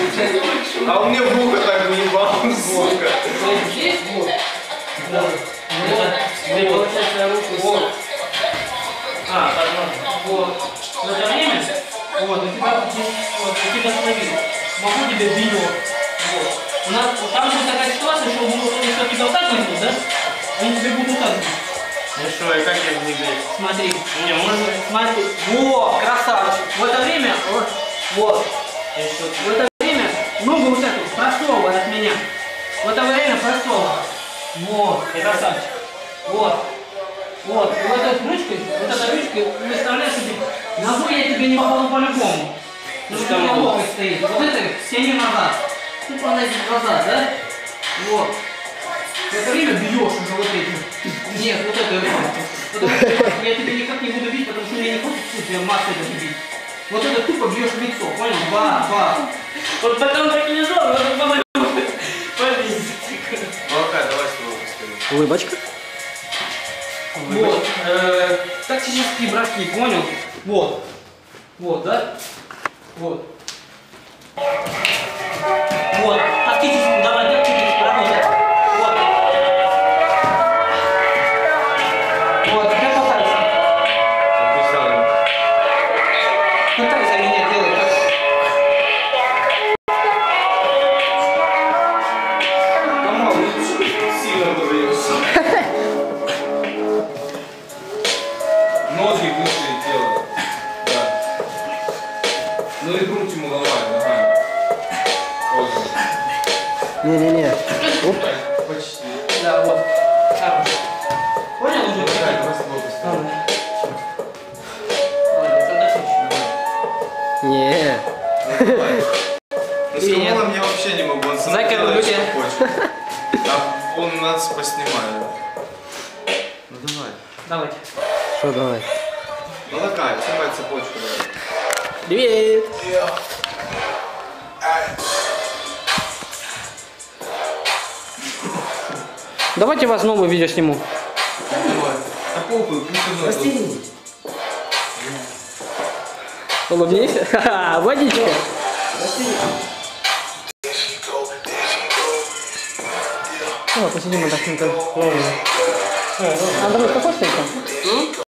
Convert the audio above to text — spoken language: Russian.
А у меня в ухо так уебал звука. Здесь вот. Да. Вот. Получается руку. Вот. А, возможно. Вот. В это время, вот, у тебя здесь, вот, у тебя смотри, могу тебе бить. Вот. У нас там будет такая ситуация, что если тебя вот так возьмут, да? Они тебе будут вот так бить. Ну что, и как я в них бить? Смотри. Не, можно. Смотри. Вот, красавчик. В это время, вот. В это время ногу вот эту просовывай от меня. В это время просовывай. Вот, красавчик. Вот. Вот. И вот этой ручкой, выставляешь себе. Ногу я тебе не попаду по-любому. Ну что у меня локоть стоит. Вот это тяни назад. Ты поносишь назад, да? Вот. В это время бьешь уже вот этим. Нет, вот это. Я тебе никак не буду бить, потому что мне не хочется тебя массой бить. Вот это тупо бьешь в лицо, понял? Ба. Вот потом так не жал, вот это побить. Молока, давай с тобой поскорее. Улыбочка? Вот. Тактические броски, понял? Вот. Вот, да? Вот. Вот. Тактически, давай, тактически работай. Вот. Вот, теперь пытайся. Пытайся меня делать. Ноги выше тела. Да. Ну и грудь ему ломай, ногами. Не-не-не. Почти. Да, вот. Хорошо. Понял уже? Давай, давай с тобой поскорее. Ладно, тогда все. Не. Ну с Камалом я вообще не могу, он сам делает, что хочет. А он нас поснимает. Ну давай. Давайте. Что давай? Ну такая, снимай цепочку давай. Привет! Давайте вас новое видео сниму. Давай. А похуй, пусть он. Улыбнись. Ха-ха, водичка. О, посидим отдохнем. Андрей, какой стейк?